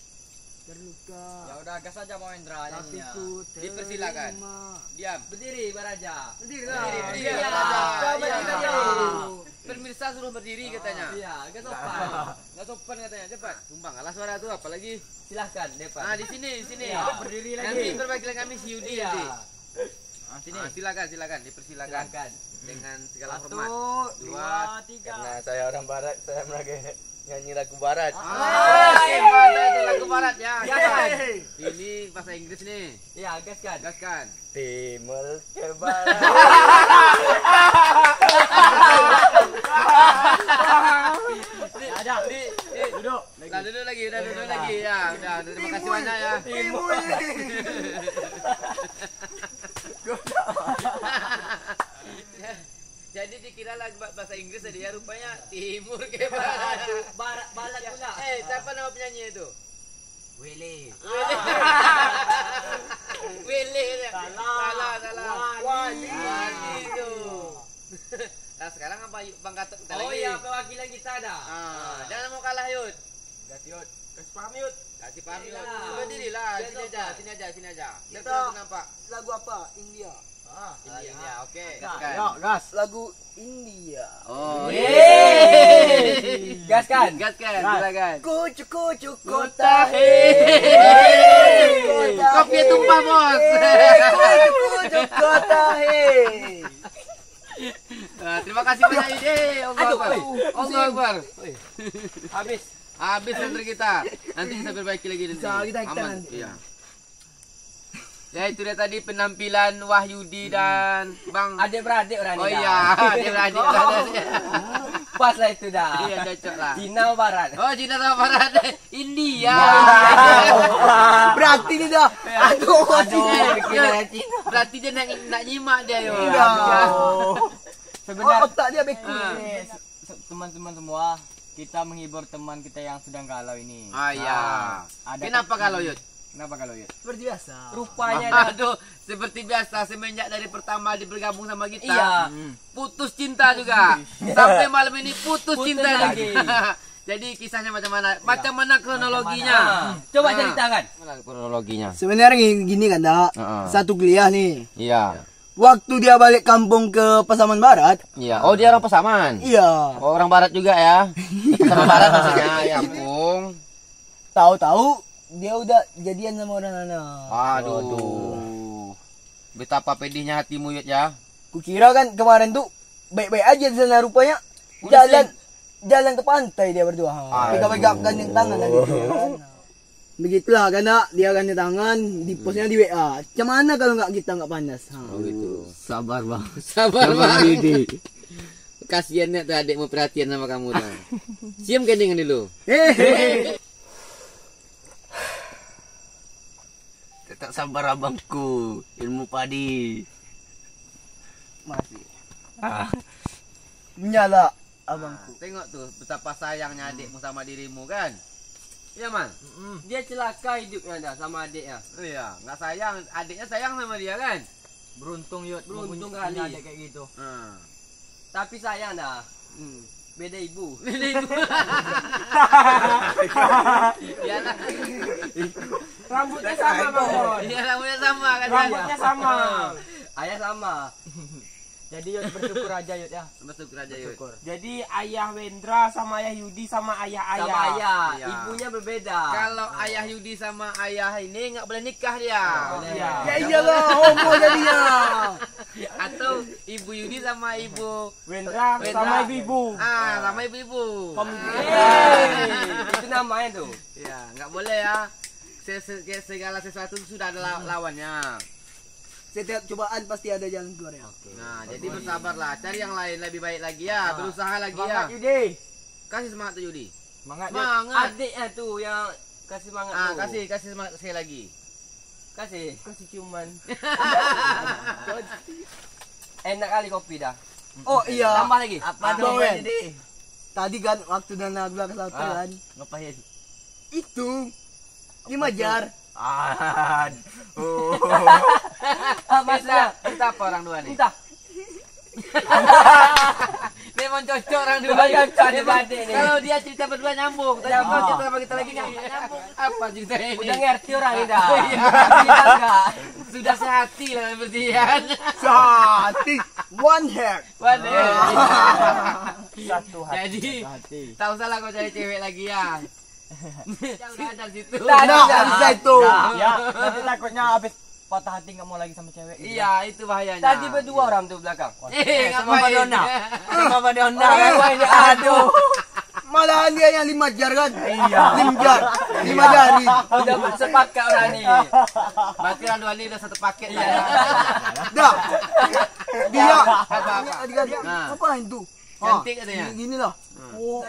Ya udah gas aja Bang Hendra nyanyinya. Dipersilakan. Diam. Berdiri Baraja. Berdiri Berdiri, lah. Bang Raja. Raja. Sahabat Iya. kita Iya. tuh. Pemirsa suruh berdiri katanya. Iya, agak sopan. Nggak sopan katanya. Cepat. Sumbang lah suara tuh apalagi. Silahkan Depan. Di sini. Iya, berdiri lagi. Nanti perwakilan kami si Yudi Iya. nanti. Sini. Silakan, dipersilakan. Silakan. Dengan segala hormat. 1, 2, 3. Karena saya orang barat, saya nyanyi lagu barat. Mantap itu lagu barat ya. Gaskan. Yeay. Ini bahasa Inggris nih. Iya, gaskan. Gaskan. Timur ke barat. Ada. Duduk. Udah duduk lagi ya. Udah, terima kasih banyak ya. Timur. Jadi dikira lagu bahasa Inggris tadi ya, rupanya timur ke barat. Barat pula. Siapa nama penyanyi itu? Willy. Willy. Salah. Wali itu. Nah sekarang apa Bang Gatot kita Oh lagi? iya, perwakilan kita dah. Jangan mau kalah Yud. Kasih paham yuk. Kasih paham Yud. Iya. Berdiri lah, Biar sini aja. Biar Kita- kita nampak. Lagu apa? India. India, oke. Yuk, gas. Lagu India. Oh, Gaskan. Gaskan, silakan. Kucu kota Kopi tumpah bos. Kucu kota Terima kasih banyak ide. Allah Akbar. Habis santri kita. Nanti kita perbaiki lagi nanti. Kita Aman. nanti. Iya. Ya itu dia tadi penampilan Wahyudi dan Bang. Adik-beradik orang Oh ni dah. iya, dia beradik. Pas lah itu dah. Iya cocok lah. Cina Barat. Oh Cina sama Barat. India. Berarti dia dah. Aduh, Berarti dia nak nyimak dia yo. Sebenarnya otak dia beku. teman-teman semua, kita menghibur teman kita yang sedang galau ini. Iya. Ada Kenapa kalau Yud? Kenapa galau ya? Seperti biasa. Rupanya dah. Aduh, seperti biasa semenjak dari pertama dia bergabung sama kita. Iya. Putus cinta juga. Sampai malam ini putus cinta lagi. lagi. Jadi kisahnya macam mana? Macam mana kronologinya? Coba ceritakan. Mana kronologinya? Sebenarnya gini kan dak. Satu kuliah nih. Iya. Waktu dia balik kampung ke Pasaman Barat. Iya. Oh, dia orang Pasaman. Iya. Oh, orang barat juga ya. Pasaman barat maksudnya. Ya ampun. Tahu-tahu dia udah jadian sama orang anak. Aduh. Betapa pedihnya hatimu Yud ya. Kukira kan kemarin tuh baik-baik aja di sana rupanya. Jalan ke pantai dia berdua. Pegang-pegang gandeng tangan lagi. Begitulah karena dia gandeng tangan di posnya di WA. Macam mana kalau kita nggak panas? Oh gitu. Sabar bang. Sabar bang. Kasiannya tuh adikmu perhatian sama kamu tuh. Siam gandengan dulu. Tak sabar abangku, ilmu padi. Masih. Nyala abangku. Tengok tuh betapa sayangnya adikmu sama dirimu kan? Iya man. Dia celaka hidupnya dah sama adiknya. Iya, nggak sayang, adiknya sayang sama dia kan? Beruntung Yud, Beruntung mempunyai kali. adik kayak gitu. Tapi sayang dah. Beda ibu. Beda itu. Iyalah. Rambutnya sama Bang Don. Iya rambutnya sama kan? Rambutnya sama. Ayah sama. Jadi Yud bersyukur aja Yud ya. Bersyukur aja yuk. Bersyukur. Jadi ayah Wendra sama ayah Yudi sama ayah-ayah. Sama ayah. Iya. Ibunya berbeda. Kalau ayah Yudi sama ayah ini nggak boleh nikah dia. Iya. Ya iyalah homo jadinya. Atau ibu Yudi sama ibu Wendra sama ibu-ibu. sama ibu-ibu. Itu namanya tuh. Ya, nggak boleh ya. Segala sesuatu sudah ada lawannya. Setiap cobaan pasti ada jalan keluar ya. Nah, jadi bersabarlah, cari yang lain lebih baik lagi ya, berusaha lagi ya. Semangat Yudi. Kasih semangat tuh Yudi. Semangat Yud. Semangat. Adiknya tuh yang kasih semangat tuh. Kasih semangat sekali lagi. Kasih. Kasih ciuman. Enak kali kopi dah. Oh iya. Tambah lagi. Apa dong, Wen? Tadi kan waktu Dana bilang ke lautan Ngapain? itu dimajar. Maksudnya Kita apa orang dua nih? entah. Memang cocok orang dua. Memang cocok adik-adik nih. Kalau dia cerita berdua nyambung, tapi kalau cerita sama kita lagi nggak nyambung. Apa cerita ini? Udah ngerti orang ini dah. Iya. Kita enggak. Sudah sehati lah berdian. Sati one hair. Waduh. Satu hati. Jadi hati. tak usahlah kau cari cewek lagi ya. Jangan ada situ. Nah, bisa itu. Ya, nanti takutnya habis patah hati nggak mau lagi sama cewek. Iya, itu bahayanya. Tadi berdua orang tuh belakang. Sama Sama Madonna. Sama Madonna. Aduh. Malahan dia yang 5 jar kan? Iya. 5 jar. 5 jari. Udah sepakat orang ini. Berarti orang dua ini udah satu paket ya. Dah. Dia. Apa-apa. Dia Nah. ngapain tuh? Cantik katanya. Gini lah. Oh,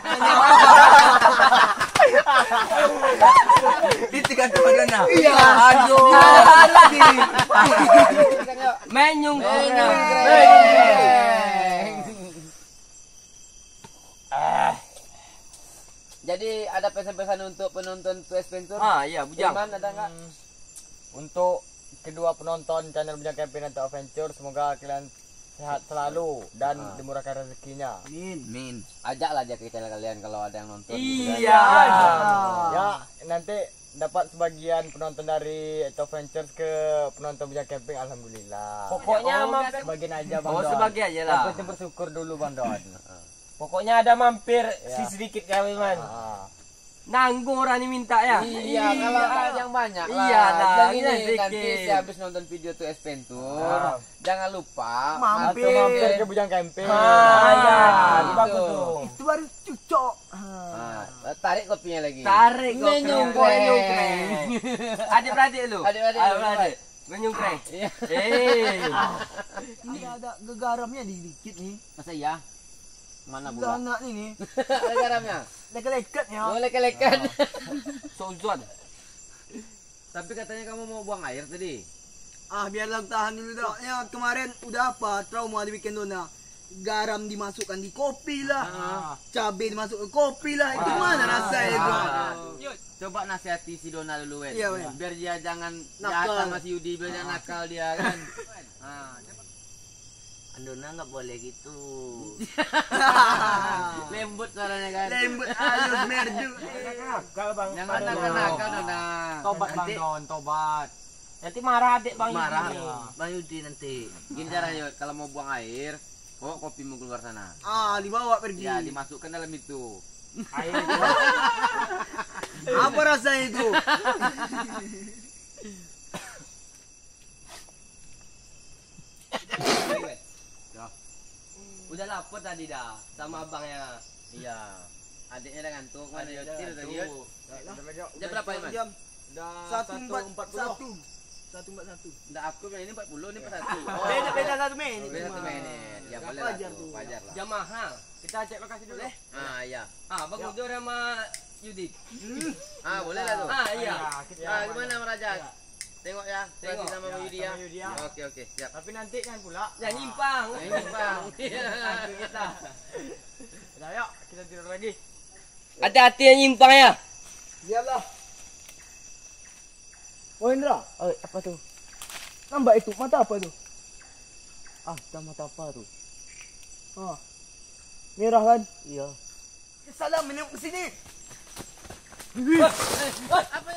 Itu kan Madonna. iya. Aduh. Menyung. Jadi ada pesan-pesan untuk penonton Twist Venture? Iya, bujang. Iman ada nggak? Untuk kedua penonton channel Bujang Camping atau Adventure, semoga kalian sehat selalu dan dimurahkan rezekinya. Min. Ajaklah aja ke channel kalian kalau ada yang nonton. Iya. Ya, nanti dapat sebagian penonton dari Adventures ke penonton Bujang Camping, alhamdulillah. Pokoknya mampir. Sebagian aja Bang Oh, Don. sebagai aja Yang lah. penting bersyukur dulu Bang Don. Pokoknya ada mampir Ya. sedikit kami man. Nanggung orang ini minta ya. Iya, kalau ada yang banyak lah. Iya lah, Bilang ini ini sedikit. nanti sehabis nonton video tuh Adventure, jangan lupa Mampir. Atau mampir ke Bujang Camping. Ya, gitu. bagus tuh. Itu baru cocok. Tarik kopinya lagi. Tarik kok. Menyungkreng. Adik-beradik lu. Adik-beradik lu, Adik-beradik. Menyungkreng. Iya. Ini ada gegaramnya dikit nih. Masa iya? Mana pula? Anak ini. Ada garamnya. Leket-leketnya. Oh, leket-leket. Sozon. Tapi katanya kamu mau buang air tadi. Biarlah tahan dulu dah. Ya, kemarin udah apa? Trauma di weekend dona. Garam dimasukkan di kopi lah. Cabai dimasuk ke kopi lah. Itu mana rasanya itu? Coba nasihati si Dona dulu, Wen. Iya, Wen. Biar dia jangan Nakal. jahat sama si Yudi, biar dia nakal dia kan. Dona nggak boleh gitu. Lembut suaranya kan. Lembut halus merdu. Nakal bang. Jangan nakal-nakal Dona. Tobat Bang Nanti Don, tobat. Nanti marah adik bang. marah Yudi. Bang Yudi nanti. Gini caranya, kalau mau buang air, bawa kopimu keluar sana. Dibawa pergi. Ya, dimasukkan dalam itu. Air itu. Apa rasanya itu? Udah lapor tadi dah sama abangnya. Iya. Adiknya udah ngantuk, mana Adiknya Yud? udah Tidur tadi, ngantuk. Yud? Jam berapa ya, Mas? Jam Udah 1.41. 1.41. Enggak, aku bilang ini 40, ini 41. Beda 1 menit. Beda 1 menit. Ya boleh lah Wajar tuh, tuh. wajar lah. Jam mahal. Kita cek lokasi dulu. Iya. Bang Ujo sama Yudi. Boleh lah tuh. Iya. Gimana Meraja? Tengok ya, Tengok. sama Ya, Yudi ya. sama Yudi ya. Oke, siap. Tapi nanti kan pula. Jangan nyimpang. Ini Bang. Hantu kita. Udah yuk, kita tidur lagi. Hati-hati yang nyimpang ya. Siaplah. Oh Indra, Apa tuh? nambah itu mata apa tuh? Ah, sama apa tuh? Ah. Merah kan? Iya. Salah menengok ke sini. Apa?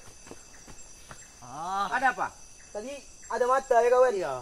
Ada apa? Tadi ada mata ya kawan? Iya.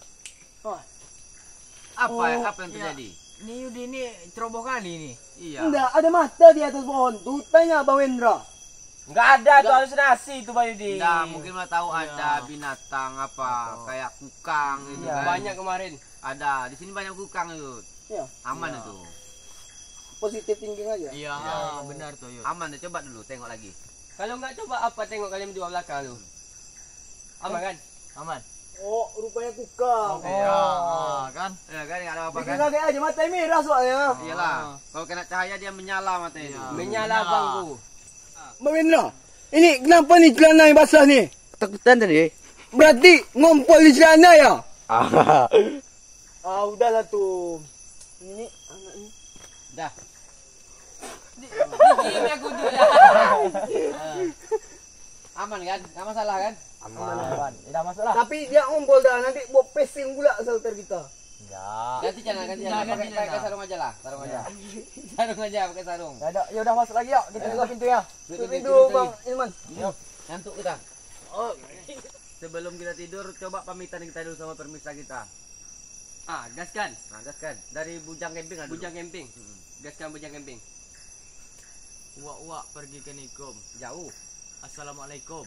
Apa Oh, apa yang terjadi? Ini Yudi ini ceroboh kali ini. Iya. Enggak, ada mata di atas pohon tuh. Tanya Bang Wendra. Enggak ada tuh halusinasi itu Bang Yudi. Nah, mungkin lah tahu ada binatang apa kayak kukang gitu Iya. kan. Banyak kemarin. Ada, di sini banyak kukang itu. Iya. Aman itu. Positif thinking aja. Iya, benar tuh yuk. Aman deh, coba dulu tengok lagi. Kalau nggak coba apa tengok kalian berdua belakang tuh. Aman kan? Aman. Oh, rupanya kukang. Iya. kan? Ya kan enggak ada apa Bikin kan? kaget aja, mata merah soalnya. Iyalah. Kalau kena cahaya dia menyala matanya itu. Menyala bangku. Bang Wendra, ini kenapa nih celana yang basah nih? Takutan tadi. Berarti ngompol di celana ya? Ah, udahlah tuh. Ini anak ini. Dah. Ini aku dulu lah. Aman kan? Enggak masalah kan? Aman. Tidak masalah. Tapi dia ngompol dah, nanti buat pesing pula shelter kita. Enggak. Ganti celana, ganti celana. Pakai sarung aja lah, sarung aja. Sarung aja, pakai sarung. Ya udah, ya udah masuk lagi yuk. Kita buka pintu ya. Tutup pintu Bang Ilman. Ngantuk kita. Oh. Sebelum kita tidur, coba pamitan kita dulu sama permisa kita. Ah, gaskan. Nah, gaskan. Dari Bujang Camping lah dulu. Bujang camping. Gaskan bujang camping. Wak pergi ke Nikom. Jauh. Assalamualaikum.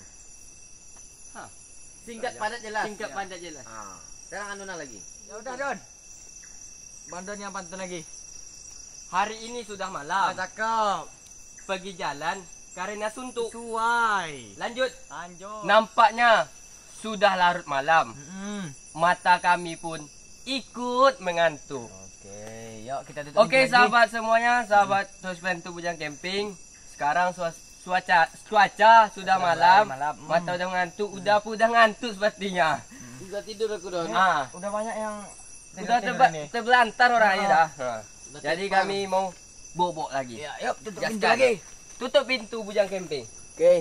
Singkat padat jelas. Singkat padat jelas. Ah. Sekarang Anuna lagi. Ya udah Don. Bandon yang pantun lagi. Hari ini sudah malam. Cakep. Pergi jalan karena suntuk. Sesuai. Lanjut. Lanjut. Nampaknya sudah larut malam. Hmm. Mata kami pun ikut mengantuk. Oke, yuk kita tutup Oke pintu lagi. sahabat semuanya, sahabat Terus Bantu Bujang Camping. Sekarang cuaca sudah malam. Mata udah mengantuk, udah ngantuk sepertinya. Sudah tidur aku Don. Ah, Udah banyak yang udah tidur ini. terbelantar orangnya dah. Udah Jadi terbang. kami mau bobok lagi. Ya, yuk tutup Gaskan. pintu lagi. Tutup pintu Bujang Camping. Oke.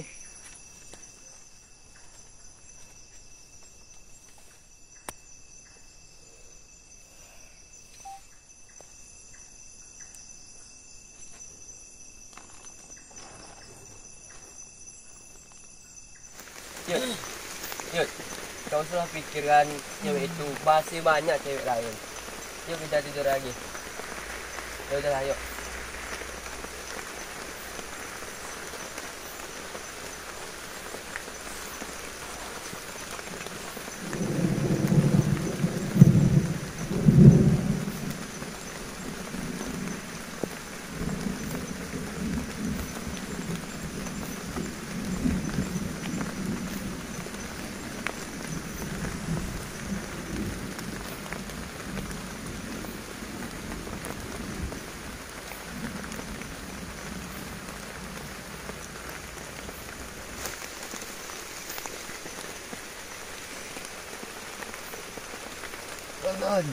Yuk, kau sudah pikirkan cewek itu masih banyak cewek lain. Yuk kita tidur lagi. Ya udah yuk. Don.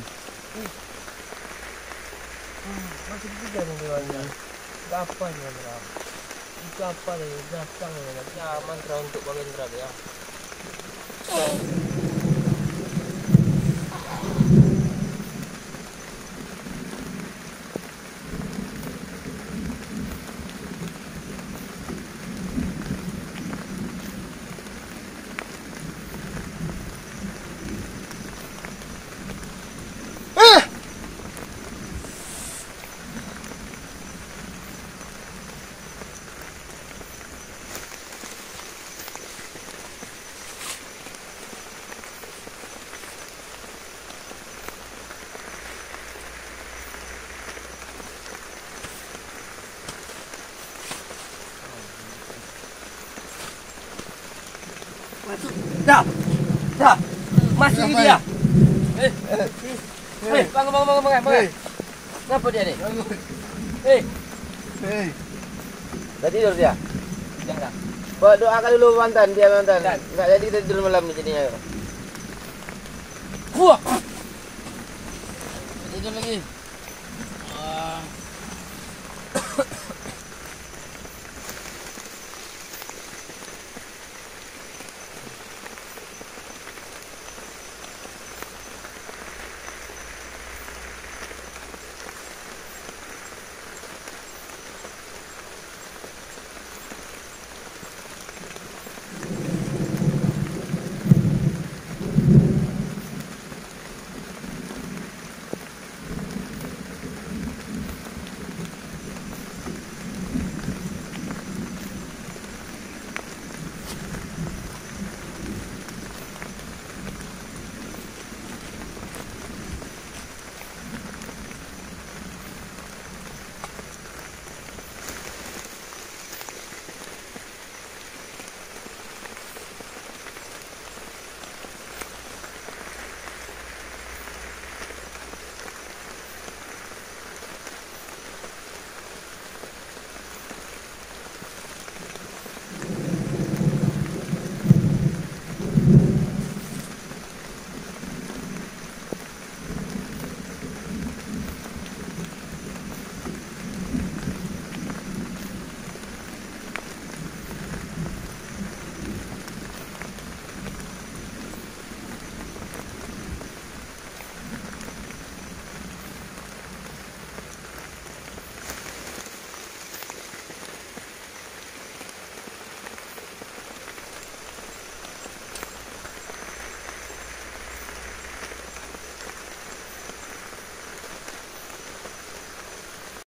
Masih tiga nih dewannya. Kapan ya, Bro? Kapan ya? Datang ya. Nyaman untuk Bang Indra ya. Dah. Masuk ini dia. Bangun. Kenapa dia ni? Dah tidur dia? Jangan. Doakan dulu mantan, dia mantan. Enggak jadi kita tidur malam nih jadinya. Wah. Tidur lagi.